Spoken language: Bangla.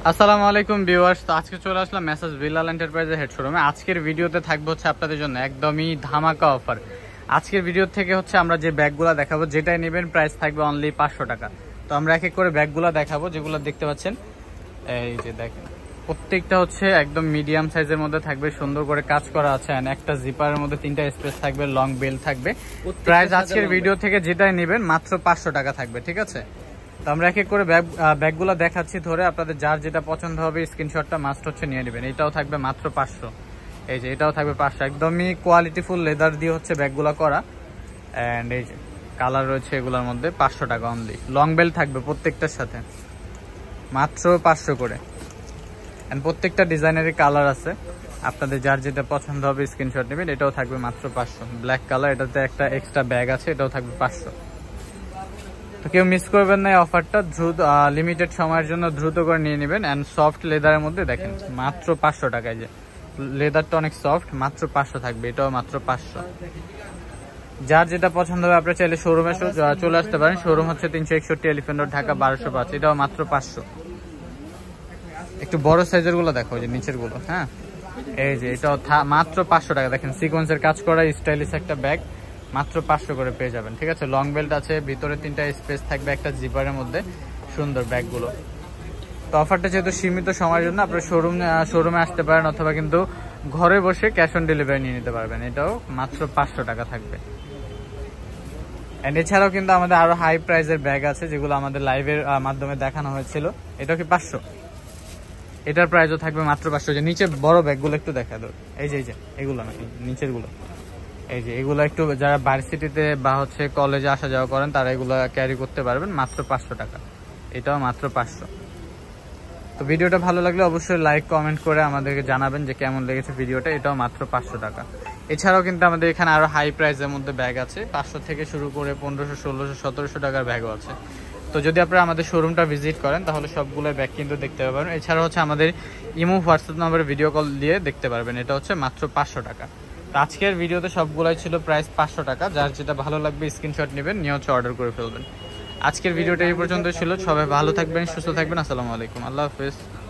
আসসালামু আলাইকুম ভিউয়ার্স। তো আজকে চলে আসলাম মেসাজ বিলাল এন্টারপ্রাইজের হেড শোরুমে। আজকের ভিডিওতে থাকবে হচ্ছে আপনাদের জন্য একদমই ধামাকা অফার। আজকের ভিডিও থেকে হচ্ছে আমরা যে ব্যাগগুলো দেখাবো, যেটাই নেবেন প্রাইস থাকবে অনলি 500 টাকা। তো আমরা এক এক করে ব্যাগগুলো দেখাবো, যেগুলো দেখতে পাচ্ছেন। এই যে দেখেন, প্রত্যেকটা হচ্ছে একদম মিডিয়াম সাইজের মধ্যে থাকবে, সুন্দর করে কাজ করা আছে। একটা জিপারের মধ্যে 3টা স্পেস থাকবে, লং বেল থাকবে। প্রাইস আজকের ভিডিও থেকে যেটাই নেবেন মাত্র 500 টাকা থাকবে, ঠিক আছে? তো আমরা এক এক করে ব্যাগগুলো দেখাচ্ছি ধরে, আপনাদের যার যেটা পছন্দ হবে স্ক্রিনশটটা মাস্ট হচ্ছে নিয়ে নেবেন। এটাও থাকবে মাত্র 500। এই যে এটাও থাকবে 500, একদমই কোয়ালিটিফুল লেদার দিয়ে হচ্ছে ব্যাগগুলো করা। অ্যান্ড এই যে কালার রয়েছে এগুলোর মধ্যে, 500 টাকা অনলি। লং বেল থাকবে প্রত্যেকটার সাথে, মাত্র 500 করে। অ্যান্ড প্রত্যেকটা ডিজাইনেরই কালার আছে, আপনাদের যার যেটা পছন্দ হবে স্ক্রিনশট নেবেন। এটাও থাকবে মাত্র 500, ব্ল্যাক কালার। এটাতে একটা এক্সট্রা ব্যাগ আছে, এটাও থাকবে 500। তো কেউ মিস করবেন না এই অফারটা, দ্রুত লিমিটেড সময়ের জন্য দ্রুত করে নিয়ে নেবেন। অ্যান্ড সফট লেদারের মধ্যে দেখেন মাত্র 500 টাকায়। যে লেদারটা অনেক সফট, মাত্র 500 থাকবে, এটাও মাত্র 500। যার যেটা পছন্দ হবে আপনারা চাইলে শোরুমে চলে আসতে পারেন। শোরুম হচ্ছে 361 এলিফ্যান্ট রোড, ঢাকা 1205। এটাও মাত্র 500। একটু বড় সাইজের গুলো দেখো, যে নিচের গুলো। হ্যাঁ, এই যে এটাও মাত্র 500 টাকা। দেখেন সিকোয়েন্সের কাজ করা স্টাইলিশ একটা ব্যাগ, মাত্র 500 করে পেয়ে যাবেন, ঠিক আছে? লং বেল্ট আছে, ভিতরে 3টা স্পেস থাকবে একটা জিপারের মধ্যে, সুন্দর ব্যাগগুলো। তো অফারটা যেহেতু সীমিত সময়ের জন্য, আপনারা শোরুমে আসতে পারেন, অথবা কিন্তু ঘরে বসে ক্যাশ অন ডেলিভারি নিয়ে নিতে পারবেন। এটাও মাত্র 500 টাকা থাকবে। এন্ড এছাড়াও কিন্তু আমাদের আরো হাই প্রাইসের ব্যাগ আছে, যেগুলো আমাদের লাইভের মাধ্যমে দেখানো হয়েছিল। এটাও কি 500? এটার প্রাইসও থাকবে মাত্র 500। যে নিচে বড় ব্যাগগুলো একটু দেখা দাও, এই যে এগুলো না, নিচের গুলো। এই যে এগুলো একটু যারা ভার্সিটিতে বা হচ্ছে কলেজে আসা যাওয়া করেন, তারা এগুলো ক্যারি করতে পারবেন, মাত্র 500 টাকা। এটাও মাত্র 500। তো ভিডিওটা ভালো লাগলে অবশ্যই লাইক কমেন্ট করে আমাদেরকে জানাবেন যে কেমন লেগেছে ভিডিওটা। এটাও মাত্র 500 টাকা। এছাড়াও কিন্তু আমাদের এখানে আরো হাই প্রাইসের মধ্যে ব্যাগ আছে, 500 থেকে শুরু করে 1500, 1600, 1700 টাকার ব্যাগও আছে। তো যদি আপনারা আমাদের শোরুমটা ভিজিট করেন, তাহলে সবগুলো ব্যাগ কিন্তু দেখতে পারবেন। এছাড়া হচ্ছে আমাদের ইমো হোয়াটসঅ্যাপ নম্বরে ভিডিও কল দিয়ে দেখতে পারবেন। এটা হচ্ছে মাত্র 500 টাকা। তো আজকের ভিডিওতে সবগুলাই ছিল প্রাইস 500 টাকা। যার যেটা ভালো লাগবে স্ক্রিনশট নেবেন, নিয়ে হচ্ছে অর্ডার করে ফেলবেন। আজকের ভিডিওটা এই পর্যন্ত ছিল। সবাই ভালো থাকবেন, সুস্থ থাকবেন। আসসালামু আলাইকুম, আল্লাহ হাফেজ।